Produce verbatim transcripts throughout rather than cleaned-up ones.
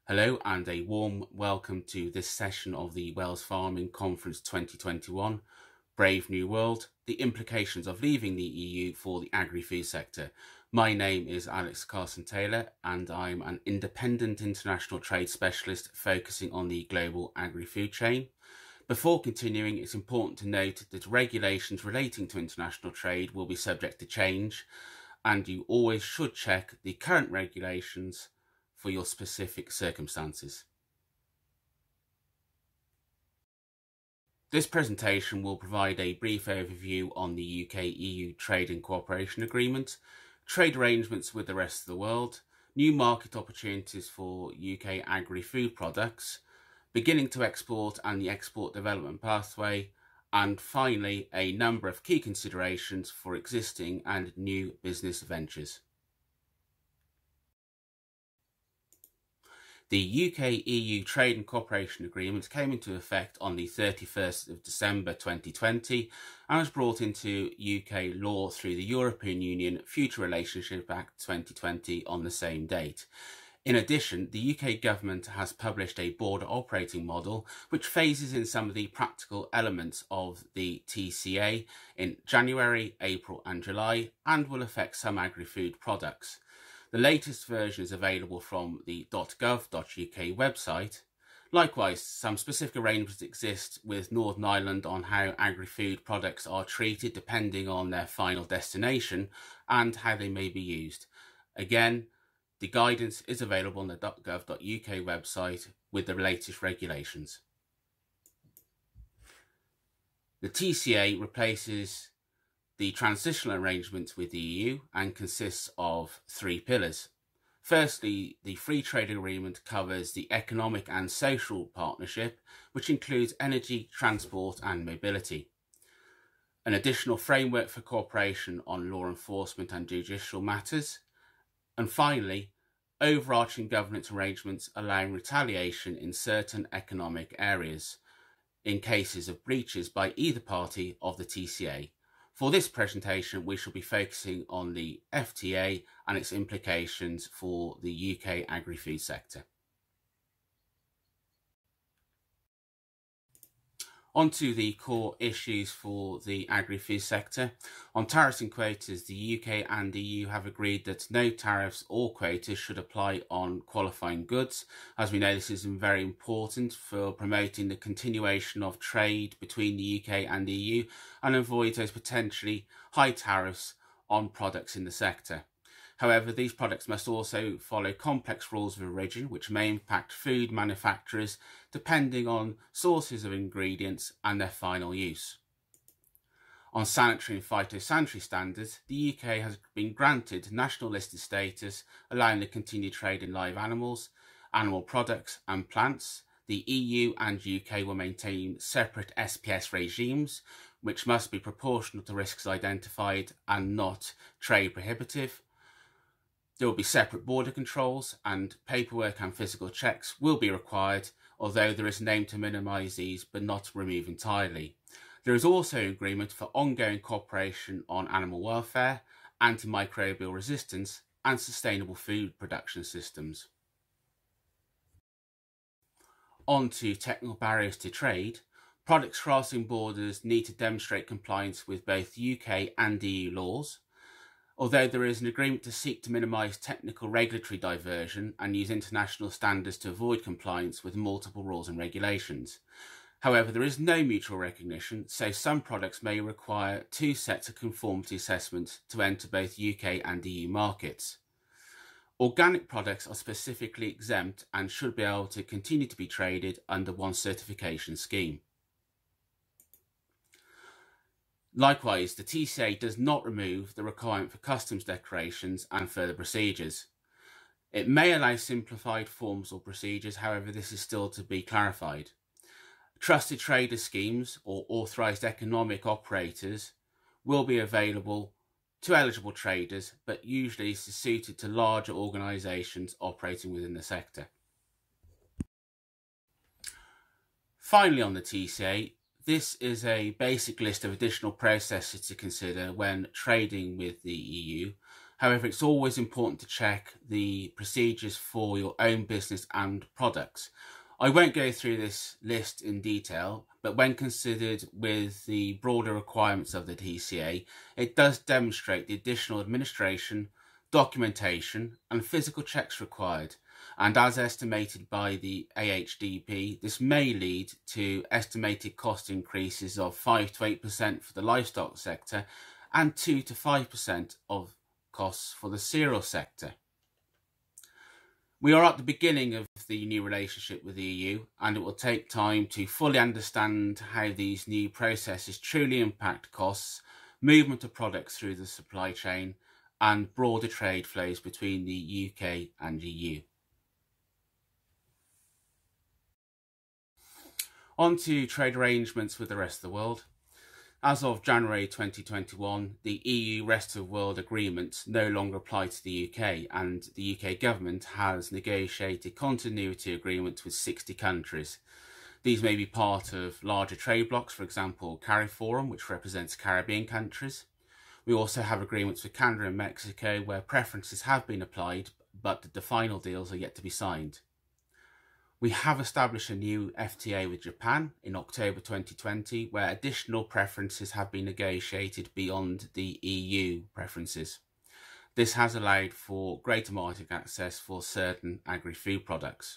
Hello and a warm welcome to this session of the Wales Farming Conference twenty twenty-one, Brave New World, the implications of leaving the E U for the agri-food sector. My name is Alex Carson-Taylor and I'm an independent international trade specialist focusing on the global agri-food chain. Before continuing, it's important to note that regulations relating to international trade will be subject to change, and you always should check the current regulations for your specific circumstances. This presentation will provide a brief overview on the U K E U Trade and Cooperation Agreement, trade arrangements with the rest of the world, new market opportunities for U K agri-food products, beginning to export and the export development pathway, and finally a number of key considerations for existing and new business ventures. The U K E U Trade and Cooperation Agreement came into effect on the thirty-first of December twenty twenty and was brought into U K law through the European Union Future Relationship Act twenty twenty on the same date. In addition, the U K government has published a border operating model which phases in some of the practical elements of the T C A in January, April and July, and will affect some agri-food products. The latest version is available from the .gov dot U K website. Likewise, some specific arrangements exist with Northern Ireland on how agri-food products are treated depending on their final destination and how they may be used. Again, the guidance is available on the .gov dot U K website with the latest regulations. The T C A replaces the transitional arrangements with the E U and consists of three pillars. Firstly, the Free Trade Agreement covers the economic and social partnership, which includes energy, transport and mobility. An additional framework for cooperation on law enforcement and judicial matters. And finally, overarching governance arrangements allowing retaliation in certain economic areas in cases of breaches by either party of the T C A. For this presentation, we shall be focusing on the F T A and its implications for the U K agri-food sector. On to the core issues for the agri-food sector. On tariffs and quotas, the U K and the E U have agreed that no tariffs or quotas should apply on qualifying goods. As we know, this is very important for promoting the continuation of trade between the U K and the E U and avoid those potentially high tariffs on products in the sector. However, these products must also follow complex rules of origin, which may impact food manufacturers depending on sources of ingredients and their final use. On sanitary and phytosanitary standards, the U K has been granted national listed status, allowing the continued trade in live animals, animal products and plants. The E U and U K will maintain separate S P S regimes, which must be proportional to risks identified and not trade prohibitive. There will be separate border controls and paperwork and physical checks will be required, although there is an aim to minimise these but not remove entirely. There is also agreement for ongoing cooperation on animal welfare, antimicrobial resistance and sustainable food production systems. On to technical barriers to trade. Products crossing borders need to demonstrate compliance with both U K and E U laws. Although there is an agreement to seek to minimise technical regulatory diversion and use international standards to avoid compliance with multiple rules and regulations. However, there is no mutual recognition, so some products may require two sets of conformity assessments to enter both U K and E U markets. Organic products are specifically exempt and should be able to continue to be traded under one certification scheme. Likewise, the T C A does not remove the requirement for customs declarations and further procedures. It may allow simplified forms or procedures, however this is still to be clarified. Trusted trader schemes or authorised economic operators will be available to eligible traders, but usually is suited to larger organisations operating within the sector. Finally, on the T C A, this is a basic list of additional processes to consider when trading with the E U. However, it's always important to check the procedures for your own business and products. I won't go through this list in detail, but when considered with the broader requirements of the T C A, it does demonstrate the additional administration, documentation and physical checks required. And as estimated by the A H D P, this may lead to estimated cost increases of five to eight percent for the livestock sector and two to five percent of costs for the cereal sector. We are at the beginning of the new relationship with the E U, and it will take time to fully understand how these new processes truly impact costs, movement of products through the supply chain, and broader trade flows between the U K and E U. On to trade arrangements with the rest of the world. As of January twenty twenty-one, the E U Rest of World Agreement no longer apply to the U K, and the U K government has negotiated continuity agreements with sixty countries. These may be part of larger trade blocs, for example CARIFORUM, which represents Caribbean countries. We also have agreements with Canada and Mexico where preferences have been applied, but the final deals are yet to be signed. We have established a new F T A with Japan in October twenty twenty, where additional preferences have been negotiated beyond the E U preferences. This has allowed for greater market access for certain agri-food products.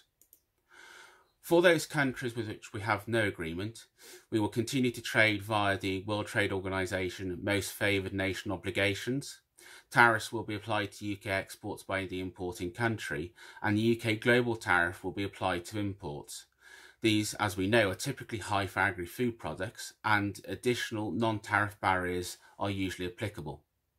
For those countries with which we have no agreement, we will continue to trade via the World Trade Organization Most Favoured Nation obligations. Tariffs will be applied to U K exports by the importing country, and the U K global tariff will be applied to imports. These, as we know, are typically high for agri-food products, and additional non-tariff barriers are usually applicable.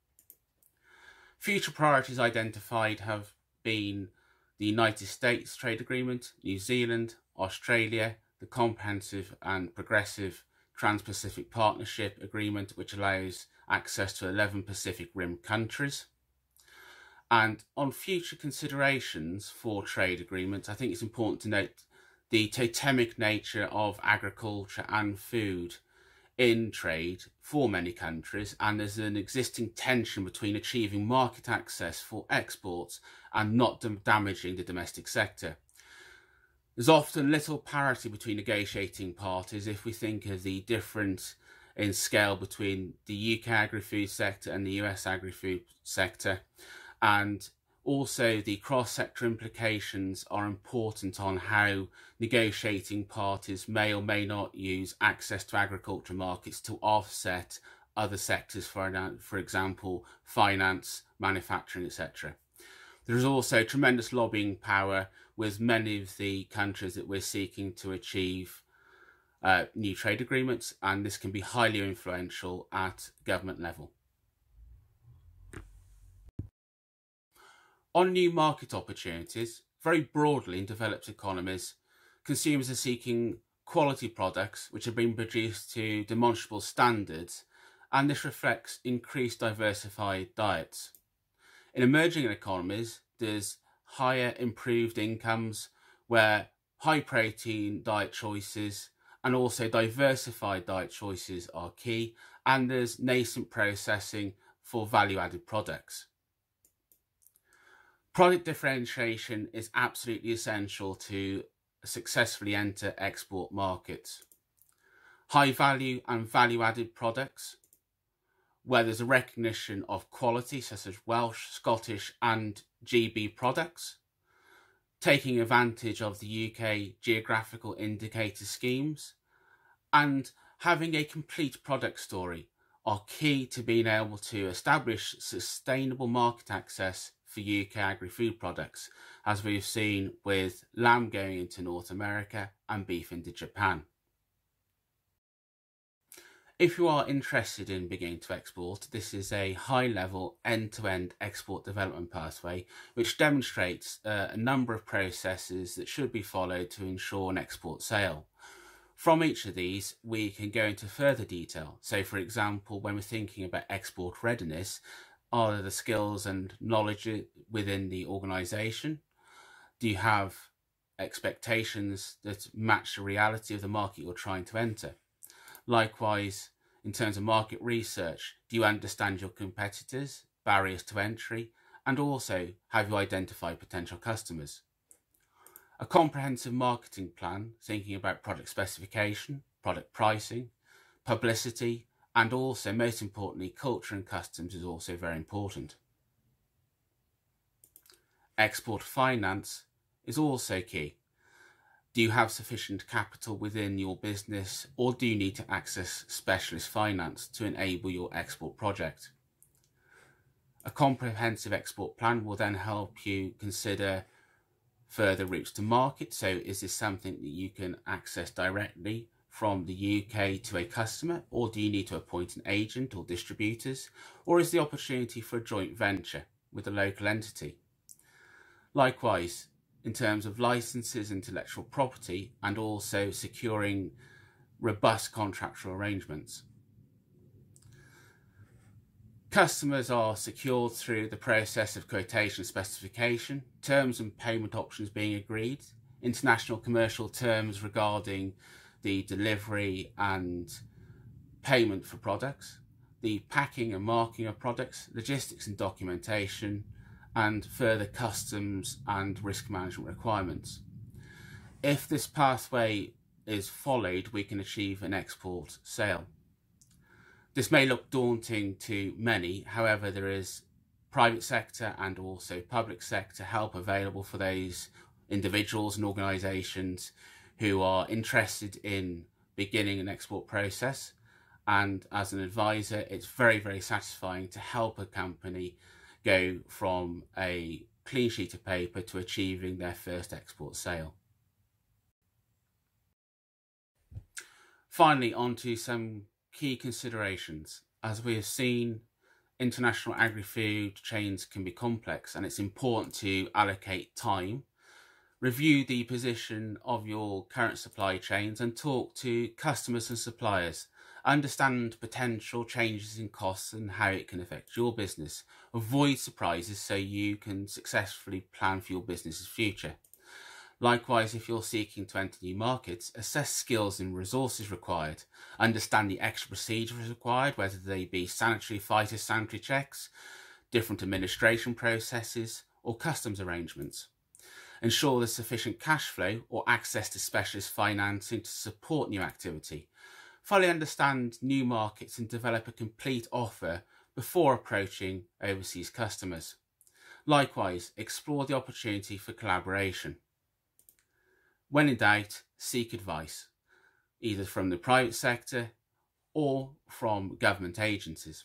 Future priorities identified have been the United States Trade Agreement, New Zealand, Australia, the Comprehensive and Progressive Trans-Pacific Partnership Agreement, which allows access to eleven Pacific Rim countries. And on future considerations for trade agreements, I think it's important to note the totemic nature of agriculture and food in trade for many countries, and there's an existing tension between achieving market access for exports and not damaging the domestic sector. There's often little parity between negotiating parties if we think of the difference in scale between the U K agri-food sector and the U S agri-food sector, and also the cross-sector implications are important on how negotiating parties may or may not use access to agriculture markets to offset other sectors, for, for example finance, manufacturing, et cetera. There is also tremendous lobbying power with many of the countries that we're seeking to achieve uh, new trade agreements, and this can be highly influential at government level. On new market opportunities, very broadly in developed economies, consumers are seeking quality products which have been produced to demonstrable standards, and this reflects increased diversified diets. In emerging economies, there's higher improved incomes where high protein diet choices and also diversified diet choices are key, and there's nascent processing for value-added products. Product differentiation is absolutely essential to successfully enter export markets. High value and value-added products, where there's a recognition of quality such as Welsh, Scottish and G B products, taking advantage of the U K geographical indicator schemes, and having a complete product story are key to being able to establish sustainable market access for U K agri-food products, as we've seen with lamb going into North America and beef into Japan. If you are interested in beginning to export, this is a high-level end-to-end export development pathway which demonstrates uh, a number of processes that should be followed to ensure an export sale. From each of these, we can go into further detail. So, for example, when we're thinking about export readiness, are there the skills and knowledge within the organisation? Do you have expectations that match the reality of the market you're trying to enter? Likewise, in terms of market research, do you understand your competitors? barriers to entry, and also have you identified potential customers. A comprehensive marketing plan thinking about product specification, product pricing, publicity, and also, most importantly, culture and customs is also very important. Export finance is also key. Do you have sufficient capital within your business, or do you need to access specialist finance to enable your export project? A comprehensive export plan will then help you consider further routes to market. So is this something that you can access directly from the U K to a customer, or do you need to appoint an agent or distributors, or is the opportunity for a joint venture with a local entity? Likewise, in terms of licenses, intellectual property, and also securing robust contractual arrangements. Customers are secured through the process of quotation specification, terms and payment options being agreed, international commercial terms regarding the delivery and payment for products, the packing and marking of products, logistics and documentation, and further customs and risk management requirements. If this pathway is followed, we can achieve an export sale. This may look daunting to many, however, there is private sector and also public sector help available for those individuals and organisations who are interested in beginning an export process. And as an advisor, it's very, very satisfying to help a company go from a clean sheet of paper to achieving their first export sale. Finally, on to some key considerations. As we have seen, international agri-food chains can be complex, and it's important to allocate time, review the position of your current supply chains, and talk to customers and suppliers. Understand potential changes in costs and how it can affect your business. Avoid surprises so you can successfully plan for your business's future. Likewise, if you're seeking to enter new markets, assess skills and resources required. Understand the extra procedures required, whether they be sanitary, phytosanitary checks, different administration processes, or customs arrangements. Ensure there's sufficient cash flow or access to specialist financing to support new activity. Fully understand new markets and develop a complete offer before approaching overseas customers. Likewise, explore the opportunity for collaboration. When in doubt, seek advice, either from the private sector or from government agencies.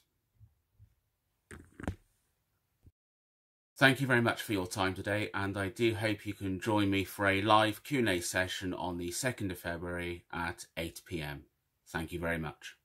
Thank you very much for your time today, and I do hope you can join me for a live Q and A session on the second of February at eight p m. Thank you very much.